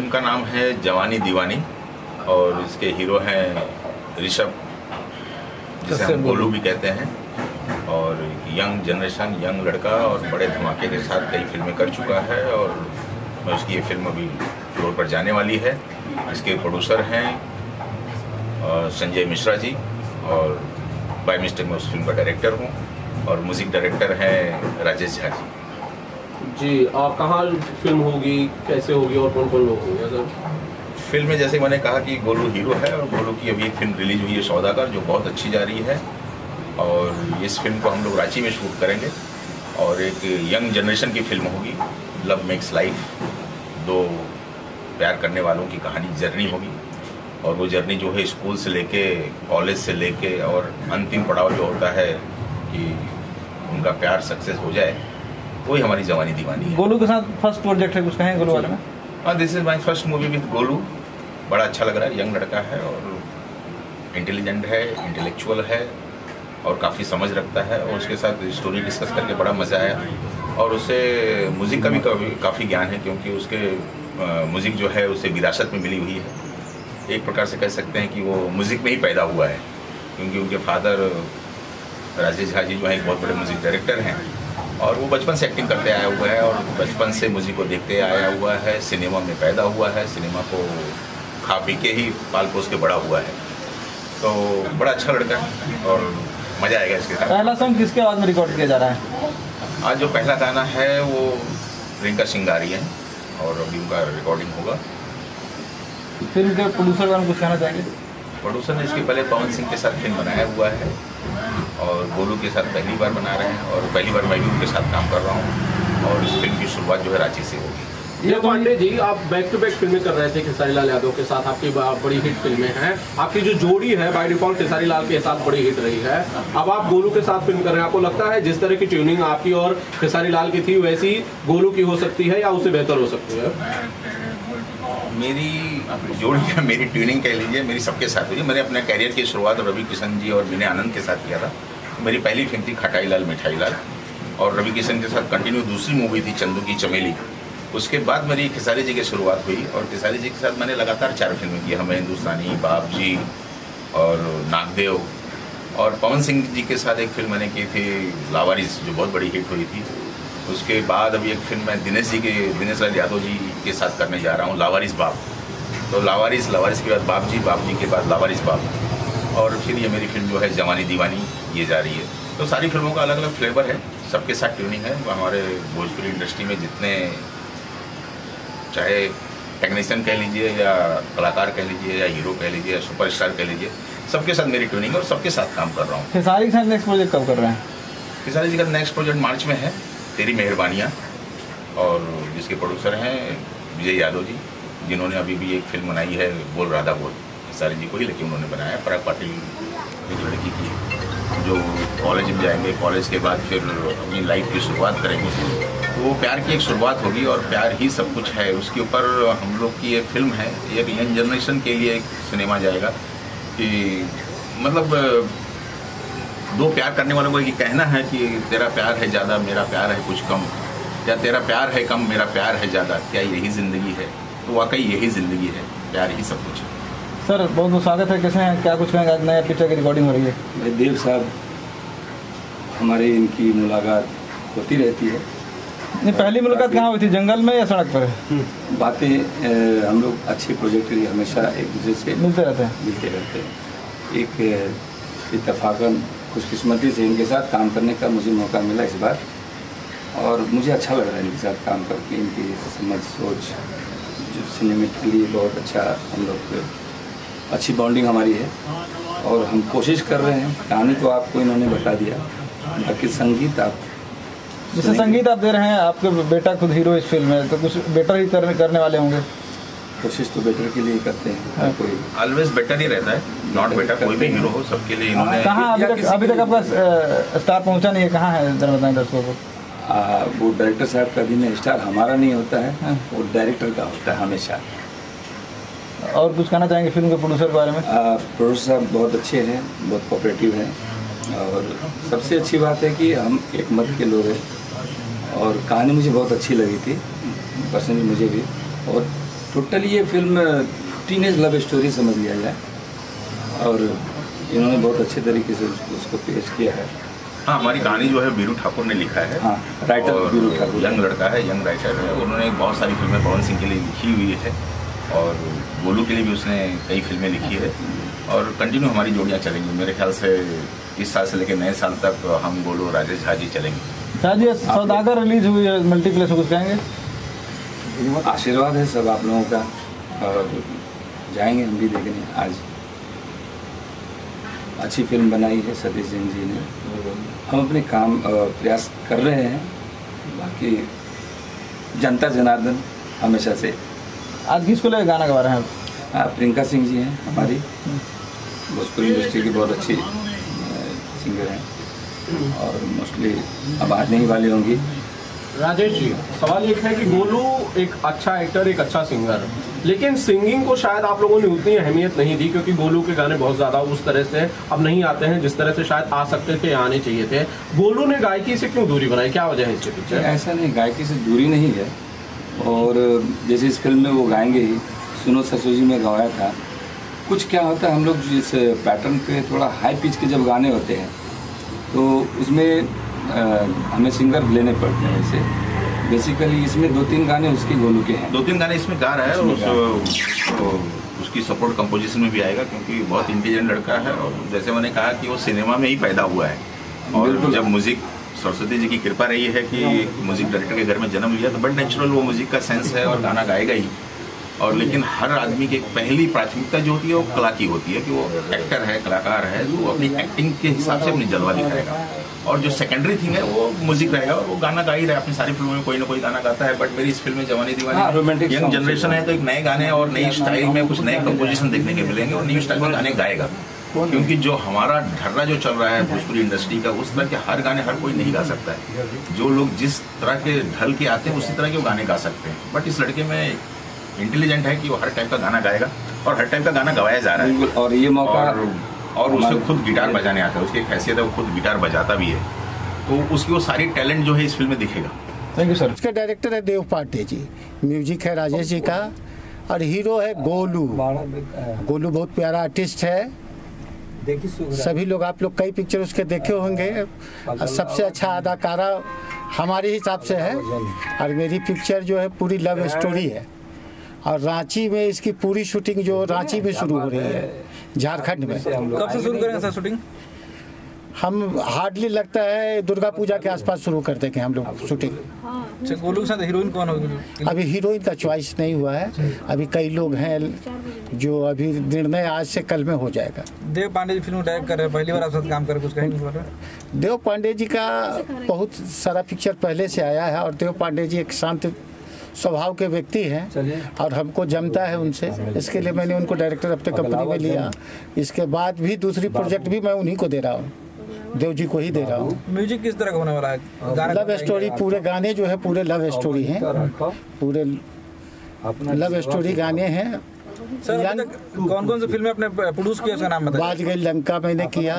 Film का नाम है जवानी दीवानी और इसके हीरो हैं ऋषभ, जिसे हम गोलू भी कहते हैं, और यंग जनरेशन, यंग लड़का और बड़े धमाके के साथ कई फिल्में कर चुका है और उसकी ये फिल्म अभी फ्लोर पर जाने वाली है। इसके प्रोड्यूसर हैं संजय मिश्रा जी और बाय मिस्टेक मैं उस फिल्म का डायरेक्टर हूँ और म्यूजिक डायरेक्टर हैं राजेश झा जी। जी, आप कहाँ फिल्म होगी, कैसे होगी और कौन कौन लोग होंगे सर? फिल्म में जैसे मैंने कहा कि गोलू हीरो है और गोलू की अभी एक फिल्म रिलीज हुई है सौदागर, जो बहुत अच्छी जा रही है और इस फिल्म को हम लोग रांची में शूट करेंगे और एक यंग जनरेशन की फिल्म होगी। लव मेक्स लाइफ, दो प्यार करने वालों की कहानी, जर्नी होगी और वो जर्नी जो है स्कूल से लेके कॉलेज से लेके और अंतिम पड़ाव जो होता है कि उनका प्यार सक्सेस हो जाए, वही हमारी जवानी दीवानी है। गोलू के साथ फर्स्ट प्रोजेक्ट है, कुछ कहें गोलू वाले में? हाँ, this is my first movie with Golu. बड़ा अच्छा लग रहा है, यंग लड़का है और इंटेलिजेंट है, इंटेलेक्चुअल है और काफ़ी समझ रखता है और उसके साथ स्टोरी डिस्कस करके बड़ा मज़ा आया और उसे म्यूज़िक का भी काफ़ी ज्ञान है क्योंकि उसके म्यूज़िक जो है उसे विरासत में मिली हुई है। एक प्रकार से कह सकते हैं कि वो म्यूज़िक में ही पैदा हुआ है क्योंकि उनके फादर राजेश झा जी जो है एक बहुत बड़े म्यूज़िक डायरेक्टर हैं और वो बचपन से एक्टिंग करते आया हुआ है और बचपन से म्यूज़िक को देखते आया हुआ है, सिनेमा में पैदा हुआ है, सिनेमा को खा पी के ही पाल पोस के बड़ा हुआ है, तो बड़ा अच्छा लड़का है और मज़ा आएगा इसके साथ। पहला सॉन्ग किसके आवाज़ में रिकॉर्ड किया जा रहा है? आज जो पहला गाना है वो रिंका सिंगारी है और अभी उनका रिकॉर्डिंग होगा। फिल्म के प्रोड्यूसर का कुछ कहना चाहेंगे? प्रोड्यूसर ने इसके पहले पवन सिंह के साथ फिल्म बनाया हुआ है और गोलू के साथ पहली बार बना रहे हैं और पहली बार मैं भी उनके साथ काम कर रहा हूँ और इस फिल्म की शुरुआत जो है रांची से होगी। ये पांडे जी, आप बैक टू बैक फिल्में कर रहे थे खेसारी लाल यादव के साथ, आपकी बड़ी हिट फिल्में हैं, आपकी जो जोड़ी है बाय डिफॉल्ट खेसारी लाल के साथ बड़ी हिट रही है। अब आप गोलू के साथ फिल्म कर रहे हैं, आपको लगता है जिस तरह की ट्यूनिंग आपकी और खेसारी लाल की थी वैसी गोलू की हो सकती है या उससे बेहतर हो सकती है? मेरी जोड़ी का, मेरी ट्यूनिंग कह लीजिए, मेरी सबके साथ हुई है। मैंने अपने कैरियर की शुरुआत रवि किशन जी और विनय आनंद के साथ किया था। मेरी पहली फिल्म थी खटाई लाल मिठाई लाल और रवि किशन के साथ कंटिन्यू दूसरी मूवी थी चंदू की चमेली। उसके बाद मेरी खेसारी जी की शुरुआत हुई और खेसारी जी के साथ मैंने लगातार 4 फिल्में की, हमें हिंदुस्तानी, बाप जी और नागदेव, और पवन सिंह जी के साथ एक फिल्म मैंने की थी लावारिस, जो बहुत बड़ी हिट हुई थी। उसके बाद अभी एक फिल्म मैं दिनेश लाल यादव जी के साथ करने जा रहा हूँ, लावारिस बाप। तो लावारिस के बाद बाप जी के बाद लावारिस बाप और फिर ये मेरी फिल्म जो है जवानी दीवानी ये जा रही है। तो सारी फिल्मों का अलग अलग फ्लेवर है, सबके साथ ट्यूनिंग है। हमारे भोजपुरी इंडस्ट्री में जितने, चाहे टेक्नीशियन कह लीजिए या कलाकार कह लीजिए या हीरो कह लीजिए या सुपरस्टार कह लीजिए, सबके साथ मेरी ट्यूनिंग है और सबके साथ काम कर रहा हूँ। खेसारी के साथ नेक्स्ट प्रोजेक्ट कब कर रहे हैं? खेसारी जी का नेक्स्ट प्रोजेक्ट मार्च में है, तेरी मेहरबानियाँ, और जिसके प्रोड्यूसर हैं विजय यादव जी, जिन्होंने अभी भी एक फिल्म बनाई है बोल राधा बोल, खेसारी जी को ही लेके उन्होंने बनाया। पराग पाटिल एक लड़की की, जो कॉलेज में जाएंगे, कॉलेज के बाद फिर अपनी लाइफ की शुरुआत करेंगे, तो वो प्यार की एक शुरुआत होगी और प्यार ही सब कुछ है। उसके ऊपर हम लोग की एक फिल्म है, एक यंग जनरेशन के लिए एक सिनेमा जाएगा कि मतलब दो प्यार करने वालों को ये कहना है कि तेरा प्यार है ज़्यादा, मेरा प्यार है कुछ कम, या तेरा प्यार है कम, मेरा प्यार है ज़्यादा, क्या यही ज़िंदगी है? तो वाकई यही ज़िंदगी है, प्यार ही सब कुछ है। सर बहुत बहुत स्वागत है, कैसे हैं, क्या कुछ कहेंगे? आज नया पिक्चर की रिकॉर्डिंग हो रही है। भाई देव साहब, हमारे इनकी मुलाकात होती रहती है। नहीं, पहली मुलाकात कहाँ हुई थी, जंगल में या सड़क पर? बातें हम लोग अच्छे प्रोजेक्ट के लिए हमेशा एक दूसरे से मिलते रहते हैं। एक इत्तेफाकन खुशकिस्मती से इनके साथ काम करने का मुझे मौका मिला इस बार और मुझे अच्छा लग रहा है इनके साथ काम करके। इनकी समझ, सोच जो सिनेमा के लिए बहुत अच्छा, हम लोग अच्छी बॉन्डिंग हमारी है और हम कोशिश कर रहे हैं। कहानी तो आपको इन्होंने बता दिया, बाकी संगीत आप जैसे संगीत आप दे रहे हैं, आपके बेटा खुद हीरो इस फिल्म में, तो कुछ बेटर ही करने वाले होंगे। कोशिश तो बेटर के लिए ही करते हैं, कोई ऑलवेज बेटर ही रहता है, नॉट बेटर, कोई भी हीरो हो सबके लिए इन्होंने। कहाँ अभी तक आपका स्टार पहुँचा नहीं है, कहाँ है जरा बताएं दर्शकों को। वो डायरेक्टर साहब का दिन स्टार हमारा नहीं होता है, वो डायरेक्टर का होता है हमेशा। और कुछ कहना चाहेंगे फिल्म के प्रोड्यूसर के बारे में? प्रोड्यूसर साहब बहुत अच्छे हैं, बहुत कोऑपरेटिव हैं और सबसे अच्छी बात है कि हम एक मत के लोग हैं और कहानी मुझे बहुत अच्छी लगी थी पर्सनली, मुझे भी, और टोटली ये फिल्म टीनेज लव स्टोरी समझ लिया जाए, और इन्होंने बहुत अच्छे तरीके से उसको पेश किया है। हाँ, हमारी कहानी जो है बीरू ठाकुर ने लिखा है। हाँ, राइटर बीरू ठाकुर, यंग लड़का है, यंग राइटर है। उन्होंने बहुत सारी फिल्में पवन सिंह के लिए लिखी हुई है, और गोलू के लिए भी उसने कई फिल्में लिखी है, और कंटिन्यू हमारी जोड़ियाँ चलेंगी। मेरे ख्याल से इस साल से लेकर नए साल तक हम गोलू और राजेश झा जी चलेंगे। शाह जी, सौदागर रिलीज हुई है मल्टीप्लेक्स, कुछ कहेंगे? आशीर्वाद है सब आप लोगों का, और जाएंगे हम भी देखने। आज अच्छी फिल्म बनाई है सतीश जैन जी ने, हम अपने काम प्रयास कर रहे हैं, बाकी जनता जनार्दन हमेशा से। आज किसको लेकर गाना गा रहे हैं आप? प्रियंका सिंह जी हैं हमारी, भोजपुरी इंडस्ट्री की बहुत अच्छी सिंगर हैं, और मोस्टली अब आने ही वाली होंगी। राजेश जी, सवाल ये है कि गोलू एक अच्छा एक्टर, एक अच्छा सिंगर, लेकिन सिंगिंग को शायद आप लोगों ने उतनी अहमियत नहीं दी, क्योंकि गोलू के गाने बहुत ज़्यादा उस तरह से अब नहीं आते हैं जिस तरह से शायद आ सकते थे, आने चाहिए थे। गोलू ने गायकी से क्यों दूरी बनाई, क्या वजह है इसके पीछे? ऐसा नहीं, गायकी से दूरी नहीं है, और जैसे इस फिल्म में वो गाएंगे ही, सुनो ससुर जी में गवाया था। कुछ क्या होता है, हम लोग जिस पैटर्न पे थोड़ा हाई पिच के जब गाने होते हैं, तो उसमें हमें सिंगर लेने पड़ते हैं। वैसे बेसिकली इसमें 2-3 गाने उसके गोलू के हैं, 2-3 गाने इसमें गा रहा है, और उसकी सपोर्ट कंपोजिशन में भी आएगा, क्योंकि बहुत इंटेलिजेंट लड़का है। और जैसे मैंने कहा कि वो सिनेमा में ही पैदा हुआ है, और जब म्यूजिक सरस्वती जी की कृपा रही है कि म्यूजिक डायरेक्टर के घर में जन्म लिया, तो बट नेचुरल वो म्यूजिक का सेंस है और गाना गाएगा ही। और लेकिन हर आदमी की पहली प्राथमिकता जो होती है वो कला की होती है, कि वो एक्टर है, कलाकार है, तो वो अपनी एक्टिंग के हिसाब से अपनी जलवा दिखाएगा, और जो सेकेंडरी थिंग है वो म्यूजिक रहेगा, और वो गाना गा ही रहा है। अपनी सारी फिल्मों में कोई ना कोई गाना गाता है, बट मेरी इस फिल्म में जवानी दीवानी यंग जनरेशन है, तो एक नए गाने और नई स्टाइल में कुछ नए कंपोजिशन देखने के मिलेंगे, और न्यू स्टाइल में गाने गाएगा। क्योंकि जो हमारा ढर्रा जो चल रहा है भोजपुरी इंडस्ट्री का, उस तरह के हर गाने हर कोई नहीं गा सकता है। जो लोग जिस तरह के ढल के आते हैं उसी तरह के वो गाने गा सकते हैं, बट इस लड़के में इंटेलिजेंट है कि वो हर टाइप का गाना गाएगा, और हर टाइप का गाना गवाया जा रहा है। और ये मौका, और उसे खुद गिटार बजाने आता है, उसकी एक हैसियत है, वो खुद गिटार बजाता भी है, तो उसकी वो सारी टैलेंट जो है इस फिल्म में दिखेगा। Thank you sir. इसका डायरेक्टर है देव पांडे जी, म्यूजिक है राजेश जी का, और हीरो है गोलू। गोलू बहुत प्यारा आर्टिस्ट है, सभी लोग, आप लोग कई पिक्चर उसके देखे होंगे, सबसे अच्छा अदाकारा हमारे हिसाब से है। और मेरी पिक्चर जो है पूरी लव स्टोरी है, और रांची में इसकी पूरी शूटिंग जो रांची में शुरू हो रही है, झारखंड में। कब से शुरू करेंगे सर शूटिंग? हम हार्डली लगता है दुर्गा पूजा के आसपास शुरू कर देंगे हम लोग शूटिंग। गोलू के साथ हीरोइन कौन होगी? अभी हीरोइन का चॉइस नहीं हुआ है, अभी कई लोग हैं जो अभी निर्णय आज से कल में हो जाएगा। देव पांडे जी फिल्म डायरेक्ट कर रहे हैं, पहली बार आप साथ काम कर रहे हैं, कुछ कहेंगे? देव पांडे जी का बहुत सारा पिक्चर पहले से आया है, और देव पांडे जी एक शांत स्वभाव के व्यक्ति हैं, और हमको जमता है उनसे, इसके लिए मैंने उनको डायरेक्टर अपने कंपनी में लिया। इसके बाद भी दूसरी प्रोजेक्ट भी मैं उन्हीं को दे रहा हूँ, देव जी को ही दे रहा हूँ। म्यूजिक किस तरह का होने वाला है? लव स्टोरी, पूरे गाने जो है पूरे लव स्टोरी हैं, पूरे लव स्टोरी गाने हैं। सर कौन कौन सी फिल्में आपने प्रोड्यूस किया, उसका नाम बताइए? बाज गई लंका मैंने किया,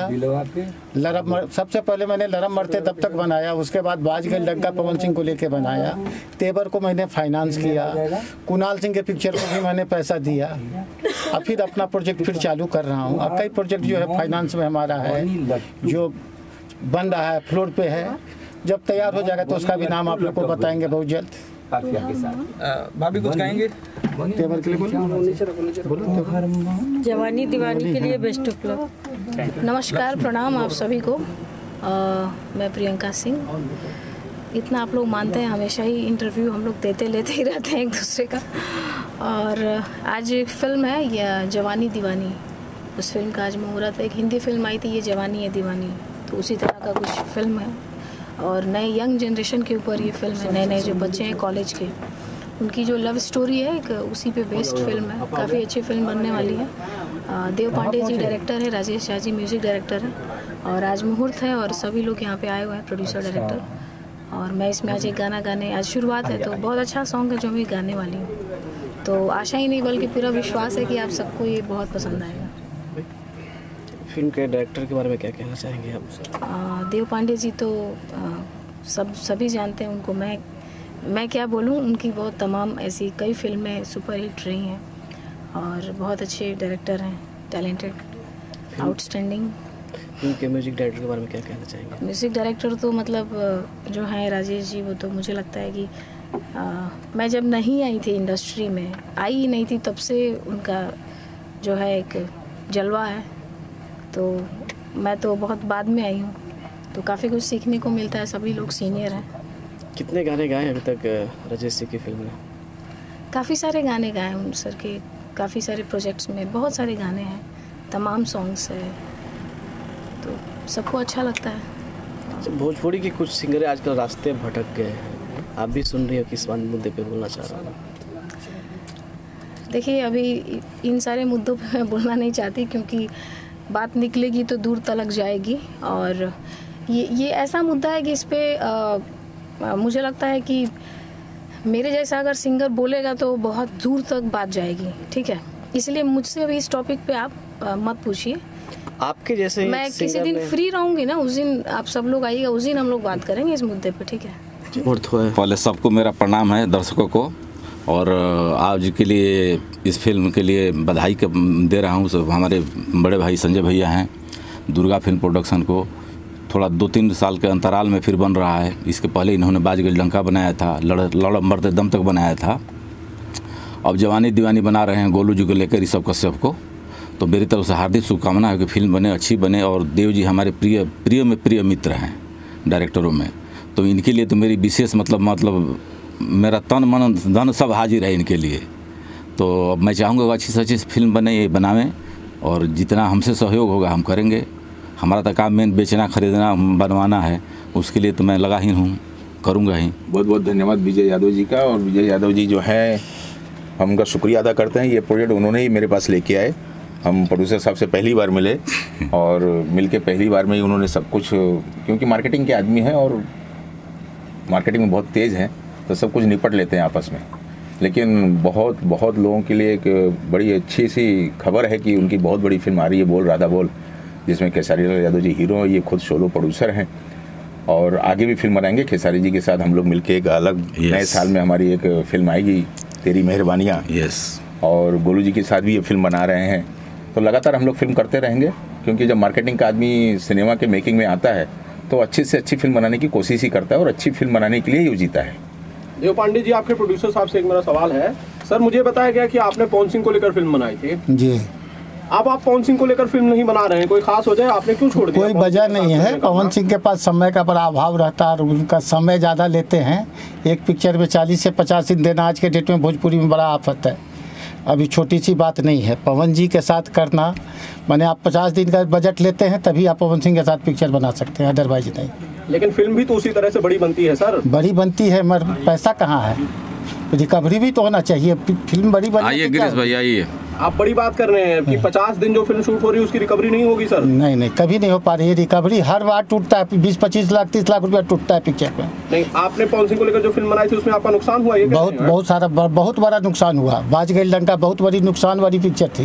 सबसे पहले मैंने लरम मरते तब तक बनाया, उसके बाद बाज गई लंका पवन सिंह को लेके बनाया, तेवर को मैंने फाइनेंस किया, कुणाल सिंह के पिक्चर को भी मैंने पैसा दिया, अब फिर अपना प्रोजेक्ट फिर चालू कर रहा हूँ। अब कई प्रोजेक्ट जो है फाइनेंस में हमारा है, जो बन रहा है, फ्लोर पे है, जब तैयार हो जाएगा तो उसका भी नाम आप लोग को बताएंगे बहुत जल्द। भाभी कुछ कहेंगे? जवानी दीवानी के लिए बेस्ट ऑफ लक। नमस्कार, प्रणाम आप सभी को। मैं प्रियंका सिंह। इतना आप लोग मानते हैं, हमेशा ही इंटरव्यू हम लोग देते लेते ही रहते हैं एक दूसरे का। और आज एक फिल्म है ये जवानी दीवानी, उस फिल्म का आज मुहूर्त है। एक हिंदी फिल्म आई थी ये जवानी है दीवानी, तो उसी तरह का कुछ फिल्म है, और नए यंग जनरेशन के ऊपर ये फिल्म है। नए नए जो बच्चे हैं कॉलेज के, उनकी जो लव स्टोरी है एक उसी पे बेस्ड फिल्म है। काफ़ी अच्छी फिल्म बनने वाली है। देव पांडे जी डायरेक्टर है, राजेश झा जी म्यूज़िक डायरेक्टर है, और आज मुहूर्त है और सभी लोग यहाँ पे आए हुए हैं, प्रोड्यूसर डायरेक्टर। और मैं इसमें आज एक गाना गाने, आज शुरुआत है, तो बहुत अच्छा सॉन्ग है जो मैं गाने वाली हूँ। तो आशा ही नहीं बल्कि पूरा विश्वास है कि आप सबको ये बहुत पसंद आएगा। फिल्म के डायरेक्टर के बारे में क्या कहना चाहेंगे आप? देव पांडे जी तो सभी जानते हैं उनको। मैं मैं क्या बोलूँ, उनकी बहुत तमाम ऐसी कई फिल्में सुपरहिट रही हैं और बहुत अच्छे डायरेक्टर हैं, टैलेंटेड, आउटस्टैंडिंग। फिल्म के म्यूजिक डायरेक्टर के बारे में क्या कहना चाहेंगे? म्यूज़िक डायरेक्टर तो मतलब जो हैं राजेश जी, वो तो मुझे लगता है कि मैं जब नहीं आई थी इंडस्ट्री में, आई ही नहीं थी, तब से उनका जो है एक जलवा है। तो मैं तो बहुत बाद में आई हूँ, तो काफ़ी कुछ सीखने को मिलता है। सभी लोग सीनियर हैं। कितने गाने गाए अभी तक राजेश जी की फिल्म में? काफ़ी सारे गाने गाए उन सर के, काफ़ी सारे प्रोजेक्ट्स में बहुत सारे गाने हैं, तमाम सॉन्ग्स है, तो सबको अच्छा लगता है। भोजपुरी के कुछ सिंगर आजकल रास्ते भटक गए हैं, आप भी सुन रही हो, किस मुद्दे पे बोलना चाह रहा हूँ? देखिए, अभी इन सारे मुद्दों पे मैं बोलना नहीं चाहती, क्योंकि बात निकलेगी तो दूर तलक जाएगी। और ये ऐसा मुद्दा है कि इस पर मुझे लगता है कि मेरे जैसा अगर सिंगर बोलेगा तो बहुत दूर तक बात जाएगी, ठीक है। इसलिए मुझसे अभी इस टॉपिक पे आप मत पूछिए। आपके जैसे मैं किसी दिन फ्री रहूँगी ना, उस दिन आप सब लोग आइएगा, उस दिन हम लोग बात करेंगे इस मुद्दे पे, ठीक है। पहले सबको मेरा प्रणाम है, दर्शकों को, और आज के लिए इस फिल्म के लिए बधाई दे रहा हूँ। सब हमारे बड़े भाई संजय भैया हैं, दुर्गा फिल्म प्रोडक्शन को थोड़ा 2-3 साल के अंतराल में फिर बन रहा है। इसके पहले इन्होंने बाज गई लंका बनाया था, लड़ मरते दम तक बनाया था। अब जवानी दीवानी बना रहे हैं गोलू जी को लेकर ऋषभ कश्यप को। तो मेरी तरफ से हार्दिक शुभकामना है कि फिल्म बने, अच्छी बने। और देव जी हमारे प्रिय मित्र हैं डायरेक्टरों में, तो इनके लिए तो मेरी विशेष मतलब मेरा तन मन धन सब हाजिर है इनके लिए। तो अब मैं चाहूँगा अच्छी से अच्छी फिल्म बने, ये बनावें, और जितना हमसे सहयोग होगा हम करेंगे। हमारा तो काम मेन बेचना, खरीदना, बनवाना है, उसके लिए तो मैं लगा ही हूँ, करूँगा ही। बहुत बहुत धन्यवाद विजय यादव जी का। और विजय यादव जी जो हैं, हम उनका शुक्रिया अदा करते हैं। ये प्रोजेक्ट उन्होंने ही मेरे पास लेके आए। हम प्रोड्यूसर साहब से पहली बार मिले और मिलके पहली बार में ही उन्होंने सब कुछ, क्योंकि मार्केटिंग के आदमी हैं और मार्केटिंग में बहुत तेज़ हैं, तो सब कुछ निपट लेते हैं आपस में। लेकिन बहुत लोगों के लिए एक बड़ी अच्छी सी खबर है कि उनकी बहुत बड़ी फिल्म आ रही है, बोल राधा बोल, जिसमें खेसारी लाल यादव जी हीरो हैं। ये खुद सोलो प्रोड्यूसर हैं और आगे भी फिल्म बनाएंगे खेसारी जी के साथ। हम लोग मिलके एक अलग नए साल में हमारी एक फिल्म आएगी, तेरी मेहरबानियाँ। और गोलू जी के साथ भी ये फिल्म बना रहे हैं। तो लगातार हम लोग फिल्म करते रहेंगे, क्योंकि जब मार्केटिंग का आदमी सिनेमा के मेकिंग में आता है तो अच्छी से अच्छी फिल्म बनाने की कोशिश ही करता है और अच्छी फिल्म बनाने के लिए ही जीता है। देव पांडे जी, आपके प्रोड्यूसर साहब से एक मेरा सवाल है। सर, मुझे बताया गया कि आपने पवन सिंह को लेकर फिल्म बनाई थी जी। अब आप पवन सिंह को लेकर फिल्म नहीं बना रहे हैं, कोई खास वजह है? आपने क्यों छोड़ दिया? कोई वजह नहीं है। पवन सिंह के पास समय का बड़ा अभाव रहता है और उनका समय ज़्यादा लेते हैं। एक पिक्चर में 40 से 50 दिन देना आज के डेट में भोजपुरी में बड़ा आफत है। अभी छोटी सी बात नहीं है। पवन जी के साथ करना माने आप 50 दिन का बजट लेते हैं तभी आप पवन सिंह के साथ पिक्चर बना सकते हैं, अदरवाइज नहीं। लेकिन फिल्म भी तो उसी तरह से बड़ी बनती है सर। बड़ी बनती है मगर पैसा कहाँ है? रिकवरी भी तो होना चाहिए। फिल्म बड़ी बनी। आइए गिरीश भाई, आइए। आप बड़ी बात कर रहे हैं कि 50 दिन जो फिल्म शूट हो रही है उसकी रिकवरी नहीं होगी सर? नहीं, कभी नहीं हो पा रही है रिकवरी। हर बार टूटता है, 20-25 लाख 30 लाख रुपया टूटता है पिक्चर में। नहीं, आपने पवन सिंह को लेकर जो फिल्म बनाई थी उसमें आपका नुकसान हुआ? बहुत बड़ा नुकसान हुआ। बाज गई लंका बहुत बड़ी नुकसान वाली पिक्चर थी।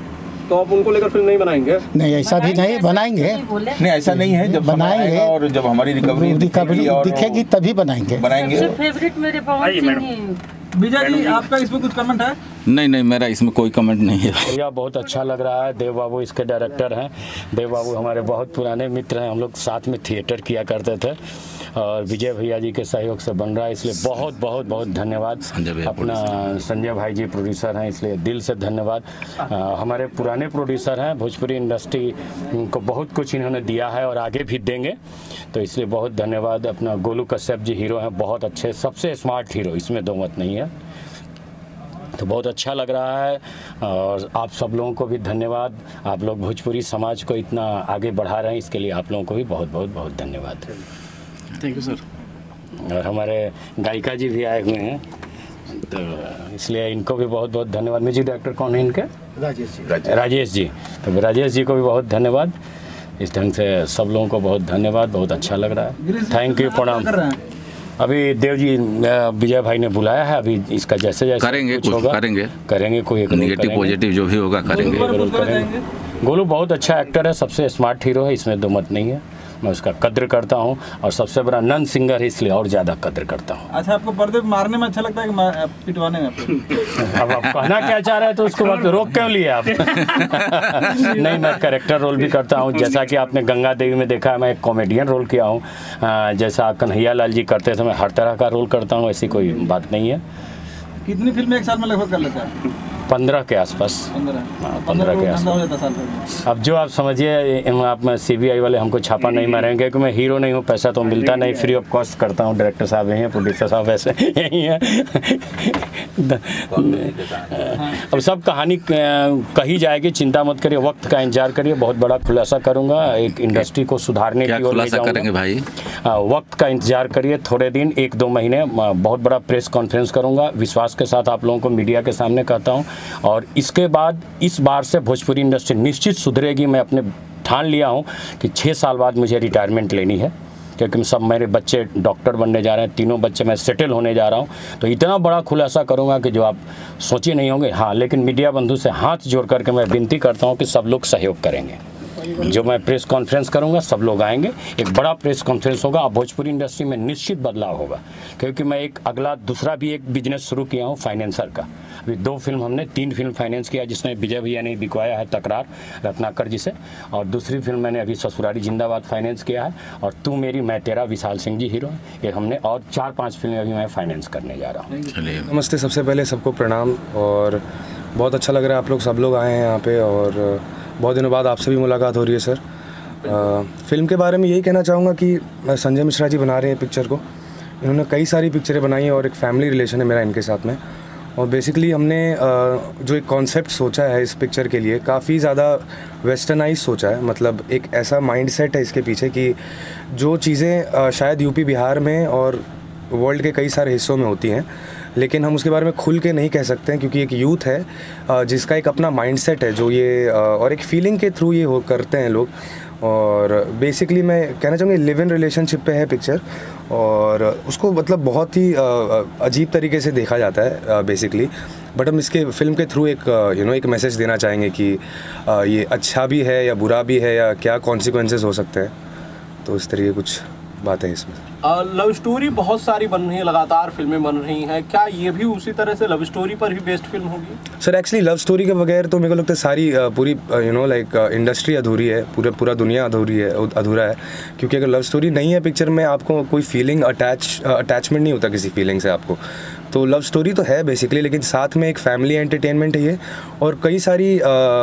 तो आप उनको लेकर फिल्म नहीं बनाएंगे? नहीं, ऐसा भी नहीं, बनाएंगे। नहीं, ऐसा नहीं है। जब बनाएंगे और जब हमारी रिकवरी दिखेगी तभी बनाएंगे। फेवरेट मेरे पवन सिंह। विजय जी, आपका इसमें कुछ कमेंट है? नहीं, मेरा इसमें कोई कमेंट नहीं है। भैया, बहुत अच्छा लग रहा है। देव बाबू इसके डायरेक्टर हैं। देव बाबू हमारे बहुत पुराने मित्र हैं, हम लोग साथ में थिएटर किया करते थे और विजय भैया जी के सहयोग से बन रहा है, इसलिए बहुत धन्यवाद। अपना संजय भाई जी प्रोड्यूसर हैं, इसलिए दिल से धन्यवाद। हमारे पुराने प्रोड्यूसर हैं, भोजपुरी इंडस्ट्री को बहुत कुछ इन्होंने दिया है और आगे भी देंगे, तो इसलिए बहुत धन्यवाद। अपना गोलू कश्यप जी हीरो हैं, बहुत अच्छे, सबसे स्मार्ट हीरो, इसमें दो मत नहीं है। तो बहुत अच्छा लग रहा है और आप सब लोगों को भी धन्यवाद। आप लोग भोजपुरी समाज को इतना आगे बढ़ा रहे हैं, इसके लिए आप लोगों को भी बहुत धन्यवाद। Thank you sir. और हमारे गायिका जी भी आए हुए हैं, तो इसलिए इनको भी बहुत धन्यवाद। म्यूजिक डायरेक्टर कौन है इनके? राजेश जी। तो राजेश जी को भी बहुत धन्यवाद। इस ढंग से सब लोगों को बहुत धन्यवाद, बहुत अच्छा लग रहा है। थैंक यू, प्रणाम। अभी देव जी विजय भाई ने बुलाया है, अभी इसका जैसे करेंगे कुछ होगा करेंगे कोई नेगेटिव पॉजिटिव जो भी होगा करेंगे। गोलू बहुत अच्छा एक्टर है, सबसे स्मार्ट हीरो है, इसमें दो मत नहीं है। मैं उसका कद्र करता हूँ, और सबसे बड़ा नन सिंगर है इसलिए और ज़्यादा कद्र करता हूँ। अच्छा, आपको पर्दे मारने में अच्छा लगता है कि पिटवाने में? अब आप कहना क्या चाह रहे हैं तो उसको बाद रोक क्यों लिए आप? नहीं, मैं कैरेक्टर रोल भी करता हूँ, जैसा कि आपने गंगा देवी में देखा है, मैं एक कॉमेडियन रोल किया हूँ। जैसा कन्हैया लाल जी करते थे, मैं हर तरह का रोल करता हूँ, ऐसी कोई बात नहीं है। कितनी फिल्में एक साल में लगभग कर लेते हैं? 15 के आसपास। 15 के आसपास। अब जो आप समझिए, आप CBI वाले हमको छापा नहीं मारेंगे क्योंकि मैं हीरो नहीं हूँ, पैसा तो मिलता नहीं, फ्री ऑफ कॉस्ट करता हूँ। डायरेक्टर साहब यही हैं, प्रोड्यूसर साहब ऐसे यही हैं। अब सब कहानी कही जाएगी, चिंता मत करिए, वक्त का इंतजार करिए। बहुत बड़ा खुलासा करूँगा, एक इंडस्ट्री को सुधारने की ओर ले जाऊँगा भाई। वक्त का इंतजार करिए, थोड़े दिन, 1-2 महीने, बहुत बड़ा प्रेस कॉन्फ्रेंस करूँगा। विश्वास के साथ आप लोगों को मीडिया के सामने कहता हूँ, और इसके बाद इस बार से भोजपुरी इंडस्ट्री निश्चित सुधरेगी। मैं अपने ठान लिया हूँ कि 6 साल बाद मुझे रिटायरमेंट लेनी है, क्योंकि सब मेरे बच्चे डॉक्टर बनने जा रहे हैं, तीनों बच्चे, मैं सेटल होने जा रहा हूँ। तो इतना बड़ा खुलासा करूँगा कि जो आप सोचे नहीं होंगे। हाँ, लेकिन मीडिया बंधु से हाथ जोड़ करके मैं विनती करता हूँ कि सब लोग सहयोग करेंगे। जो मैं प्रेस कॉन्फ्रेंस करूंगा, सब लोग आएंगे, एक बड़ा प्रेस कॉन्फ्रेंस होगा, और भोजपुरी इंडस्ट्री में निश्चित बदलाव होगा। क्योंकि मैं एक दूसरा भी एक बिजनेस शुरू किया हूँ फाइनेंसर का। अभी 2 फिल्म हमने 3 फिल्म फाइनेंस किया, जिसमें विजय भैया ने बिकवाया है तकरार रत्नाकर जी से, और दूसरी फिल्म मैंने अभी ससुरारी जिंदाबाद फाइनेंस किया है, और तू मेरी मैं तेरा विशाल सिंह जी हीरो है। ये हमने और 4-5 फिल्में अभी मैं फाइनेंस करने जा रहा हूँ। नमस्ते, सबसे पहले सबको प्रणाम, और बहुत अच्छा लग रहा है आप लोग सब लोग आए हैं यहाँ पे, और बहुत दिनों बाद आपसे भी मुलाकात हो रही है सर। फिल्म के बारे में यही कहना चाहूँगा कि संजय मिश्रा जी बना रहे हैं पिक्चर को। इन्होंने कई सारी पिक्चरें बनाई हैं, और एक फैमिली रिलेशन है मेरा इनके साथ में। और बेसिकली हमने जो एक कॉन्सेप्ट सोचा है इस पिक्चर के लिए, काफ़ी ज़्यादा वेस्टर्नाइज सोचा है। मतलब एक ऐसा माइंडसेट है इसके पीछे कि जो चीज़ें शायद यूपी बिहार में और वर्ल्ड के कई सारे हिस्सों में होती हैं, लेकिन हम उसके बारे में खुल के नहीं कह सकते हैं, क्योंकि एक यूथ है जिसका एक अपना माइंडसेट है, जो ये और एक फीलिंग के थ्रू ये करते हैं लोग। और बेसिकली मैं कहना चाहूँगा लिव इन रिलेशनशिप पे है पिक्चर, और उसको मतलब बहुत ही अजीब तरीके से देखा जाता है बेसिकली। बट हम इसके फिल्म के थ्रू एक एक मैसेज देना चाहेंगे कि ये अच्छा भी है या बुरा भी है, या क्या कॉन्सिक्वेंसेस हो सकते हैं। तो इस तरीके कुछ बातें इसमें। लव स्टोरी बहुत सारी बन रही है, लगातार फिल्में बन रही हैं, क्या ये भी उसी तरह से लव स्टोरी पर ही बेस्ड फिल्म होगी? सर एक्चुअली लव स्टोरी के बगैर तो मेरे को लगता है सारी पूरी इंडस्ट्री अधूरी है, पूरा दुनिया अधूरा है। क्योंकि अगर लव स्टोरी नहीं है पिक्चर में, आपको कोई फीलिंग अटैचमेंट नहीं होता किसी फीलिंग से आपको। तो लव स्टोरी तो है बेसिकली, लेकिन साथ में एक फैमिली एंटरटेनमेंट है ये, और कई सारी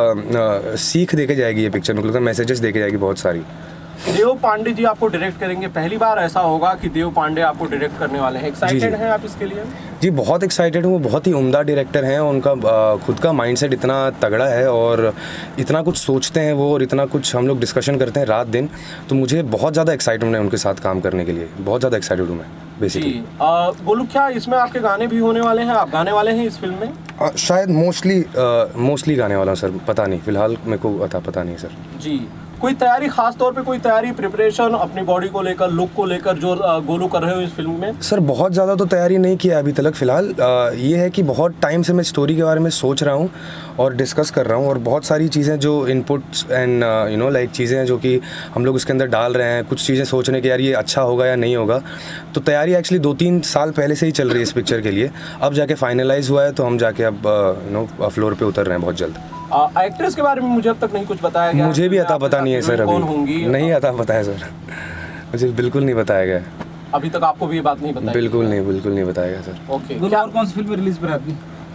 सीख देके जाएगी ये पिक्चर, मतलब मैसेजेस देके जाएगी बहुत सारी। देव पांडे जी आपको डायरेक्ट करेंगे, पहली बार ऐसा होगा कि देव पांडे आपको डायरेक्ट करने वाले हैं। एक्साइटेड हैं आप इसके लिए? जी बहुत एक्साइटेड हूँ। वो बहुत ही उम्दा डायरेक्टर हैं, उनका खुद का माइंडसेट इतना तगड़ा है, और इतना कुछ सोचते हैं वो, और इतना कुछ हम लोग डिस्कशन करते हैं रात दिन। तो मुझे बहुत ज़्यादा एक्साइटेड है उनके साथ काम करने के लिए, बहुत ज़्यादा एक्साइटेड हूँ मैं बेसिकली। बोलू, क्या इसमें आपके गाने भी होने वाले हैं? आप गाने वाले हैं इस फिल्म में? शायद मोस्टली गाने वाला हूँ सर, पता नहीं, फिलहाल मेरे को पता नहीं सर। जी, कोई तैयारी, खास तौर पे कोई तैयारी, प्रिपरेशन अपनी बॉडी को लेकर, लुक को लेकर जो गोलू कर रहे हो इस फिल्म में? सर बहुत ज़्यादा तो तैयारी नहीं किया अभी तक फिलहाल। ये है कि बहुत टाइम से मैं स्टोरी के बारे में सोच रहा हूँ और डिस्कस कर रहा हूँ, और बहुत सारी चीज़ें जो इनपुट्स एंड चीज़ें हैं जो कि हम लोग इसके अंदर डाल रहे हैं। कुछ चीज़ें सोचने के यार ये अच्छा होगा या नहीं होगा। तो तैयारी एक्चुअली 2-3 साल पहले से ही चल रही है इस पिक्चर के लिए। अब जाके फाइनलाइज हुआ है, तो हम जाके अब फ्लोर पे उतर रहे हैं बहुत जल्द। एक्ट्रेस के बारे में मुझे अब तक नहीं कुछ बताया गया। मुझे भी पता नहीं है सर, कौन होंगी नहीं पता है सर, मुझे बिल्कुल नहीं बताया गया। अभी तक आपको भी ये बात नहीं बताई? बिल्कुल नहीं बताया गया सर। ओके, और कौन सी फिल्म रिलीज पर आपकी?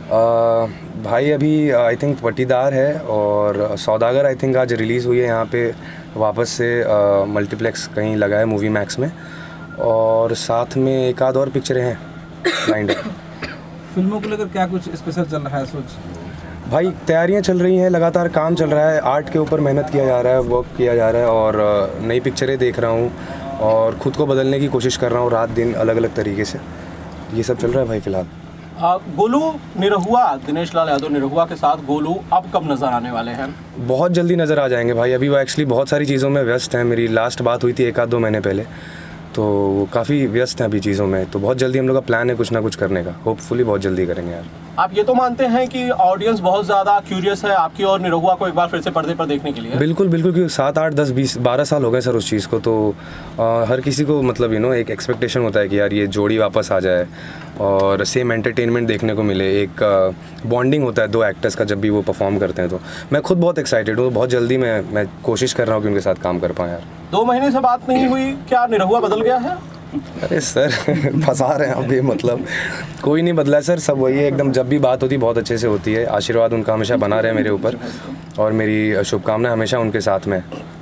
भाई अभी आई थिंक पट्टीदार है, और सौदागर आई थिंक आज रिलीज़ हुई है यहाँ पे वापस से मल्टीप्लेक्स कहीं लगा है मूवी मैक्स में, और साथ में एक आध और पिक्चरें हैं लाइंड अप। फिल्मों को लेकर क्या कुछ स्पेशल चल रहा है सोच? भाई तैयारियां चल रही हैं, लगातार काम चल रहा है, आर्ट के ऊपर मेहनत किया जा रहा है, वर्क किया जा रहा है, और नई पिक्चरें देख रहा हूँ, और ख़ुद को बदलने की कोशिश कर रहा हूँ रात दिन अलग अलग तरीके से। ये सब चल रहा है भाई फिलहाल। गोलू निरहुआ, दिनेश लाल यादव निरहुआ के साथ गोलू अब कब नज़र आने वाले हैं? बहुत जल्दी नज़र आ जाएंगे भाई। अभी वो एक्चुअली बहुत सारी चीज़ों में व्यस्त हैं। मेरी लास्ट बात हुई थी 1-2 महीने पहले, तो वो काफ़ी व्यस्त हैं अभी चीज़ों में। तो बहुत जल्दी हम लोग का प्लान है कुछ ना कुछ करने का, होपफुली बहुत जल्दी करेंगे यार। आप ये तो मानते हैं कि ऑडियंस बहुत ज़्यादा क्यूरियस है आपकी और निरहुआ को एक बार फिर से पर्दे पर देखने के लिए? बिल्कुल बिल्कुल, क्योंकि 7, 8, 10, 20, 12 साल हो गए सर उस चीज़ को, तो हर किसी को मतलब एक एक्सपेक्टेशन होता है कि यार ये जोड़ी वापस आ जाए और सेम एंटरटेनमेंट देखने को मिले, एक बॉन्डिंग होता है 2 एक्टर्स का जब भी वो परफॉर्म करते हैं। तो मैं खुद बहुत एक्साइटेड हूँ, बहुत जल्दी मैं कोशिश कर रहा हूँ कि उनके साथ काम कर पाएँ यार। 2 महीने से बात नहीं हुई, क्या निरहुआ बदल गया है? अरे सर फंसा रहे हैं आप भी, मतलब कोई नहीं बदला है सर, सब वही है एकदम। जब भी बात होती बहुत अच्छे से होती है। आशीर्वाद उनका हमेशा बना रहे मेरे ऊपर और मेरी शुभकामनाएं हमेशा उनके साथ में।